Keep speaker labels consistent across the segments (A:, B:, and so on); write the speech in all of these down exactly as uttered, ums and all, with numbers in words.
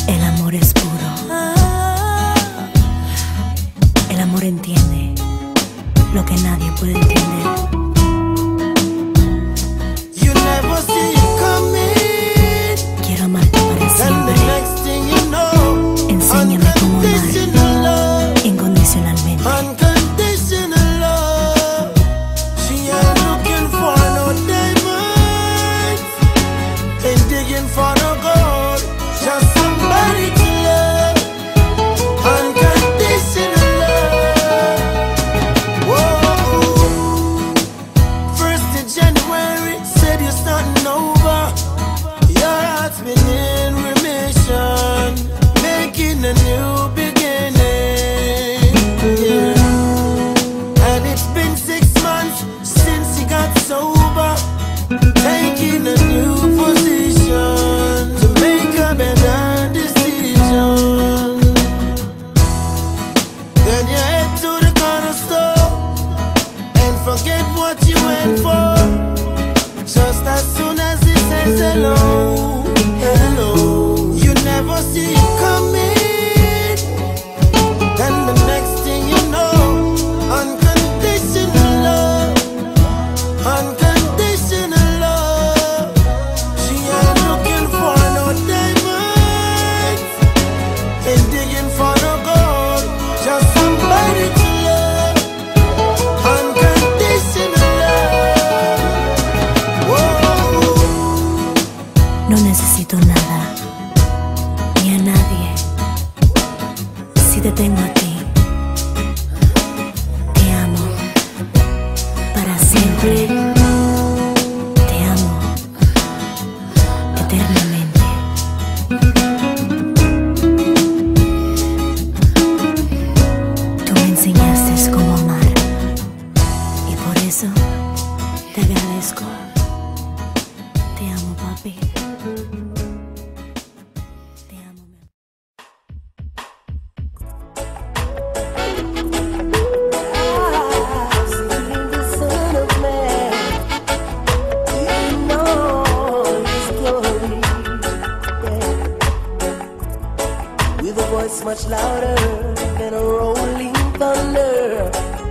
A: El amor es puro. El amor entiende lo que nadie puede entender.
B: You never see it coming.
A: Quiero amarte para siempre.
B: Then the next thing you know,
A: Enséñame cómo amar
B: unconditional love.
A: incondicionalmente.
B: Unconditional love. She ain't looking for no diamonds, ain't digging for no gold, just somebody to love. Unconditional love. Whoa. First of January, said you're starting over. Your heart's been in remission, making a new beginning. Yeah. And it's been six months since you got sober, taking a new position to make a better decision. Then you head to the corner store and forget what you went for. Just as soon as he says hello, hello, you never see it coming. Then the next thing you know, unconditional love, unconditional love. She ain't looking for no diamonds, ain't digging for no gold, just somebody to love. Unconditional love. Whoa.
A: No necesito nada ni a nadie. Si te tengo a ti, te amo para siempre. Te amo eternamente. Tú me enseñaste cómo amar y por eso te agradezco. Te amo, papi. Te amo, mi amor.
C: With a voice much louder than a rolling thunder,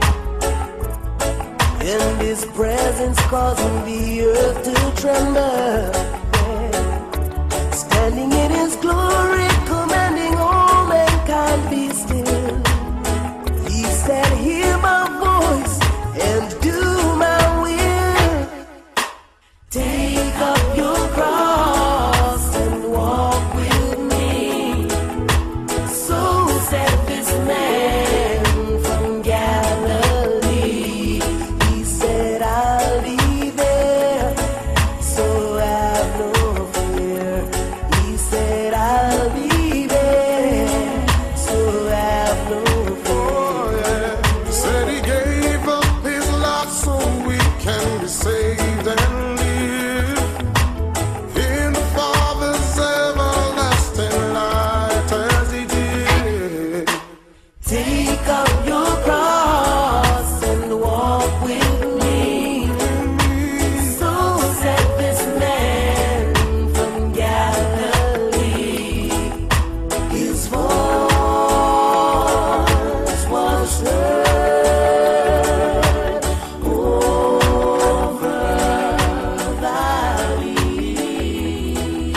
C: and His presence causing the earth to tremble. Standing in His glory, commanding all mankind be still. He said, hear my voice and do my will. Take up your cross and walk with me. So said this man from Galilee. He said, I'll be there, so have no fear. He said, I'll be there, so have no fear.
D: Said He gave up His life so we can be saved and live in the Father's everlasting light as He did.
C: Take up your cross and walk with me. So said this man from Galilee. His voice was heard over valleys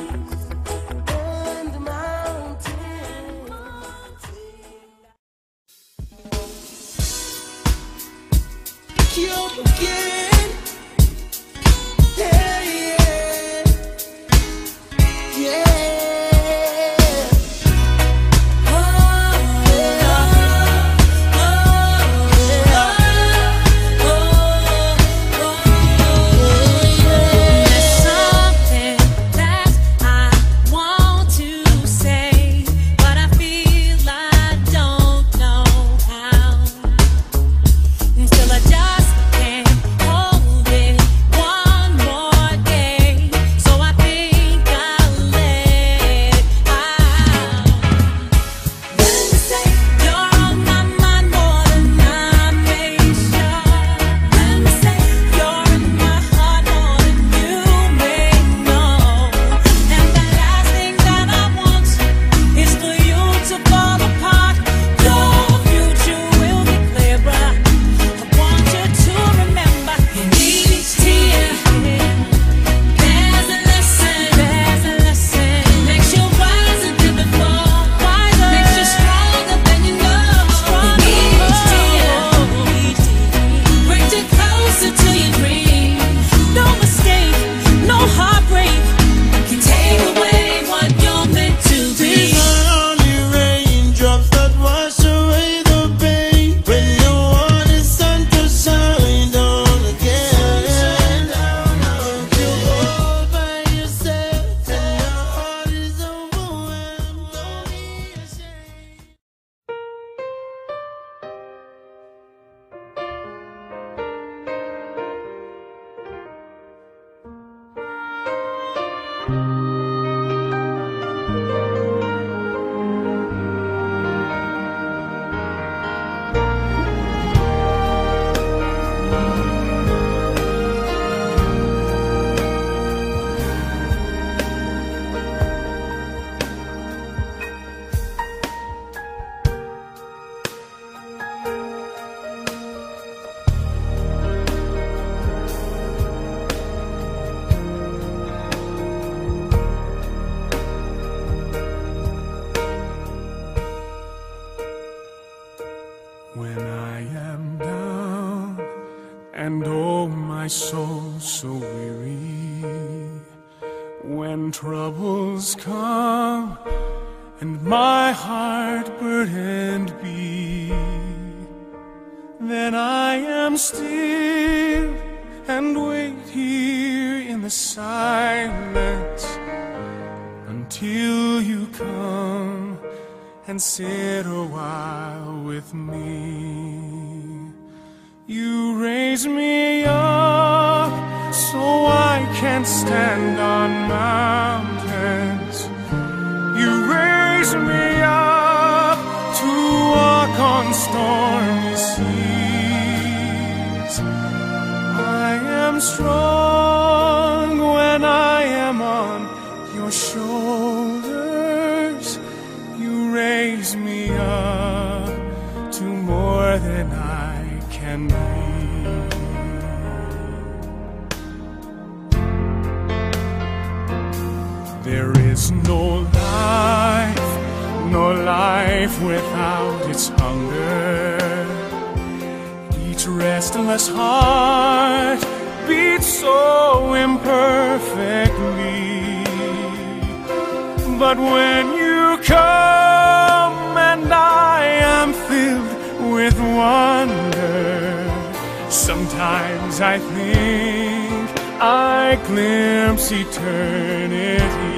C: and mountains.
B: You again. Yeah, yeah. Yeah. Oh, yeah. Oh, yeah. Oh, yeah.
E: There's something that I want to say, but I feel I don't know how. Until I just can't
F: soul so weary, when troubles come and my heart burdened be, then I am still and wait here in the silence until you come and sit a while with me. You raise me up so I can stand on mountains. You raise me up to walk on stormy seas. I am strong when I am on your shoulders. You raise me up to more than I can be. There is no life, no life without its hunger. Each restless heart beats so imperfectly. But when you come and I am filled with wonder, sometimes I think I glimpse eternity.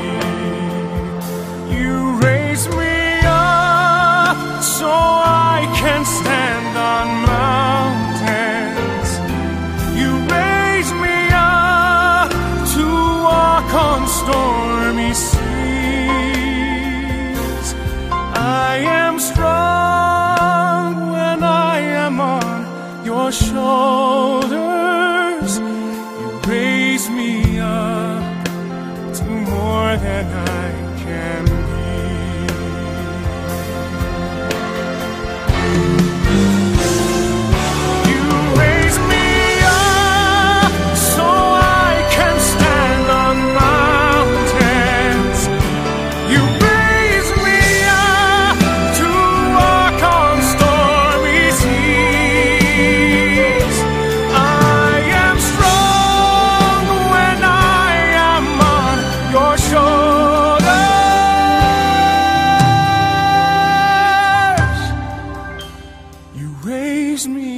F: You raise me up so I can stand on mountains. You raise me up to walk on stormy seas. I am strong when I am on your shoulders. You raise me up to more than I can be. You raise me up so I can stand on mountains. You raise me up to walk on stormy seas. I am strong when I am on your shoulders. You raise me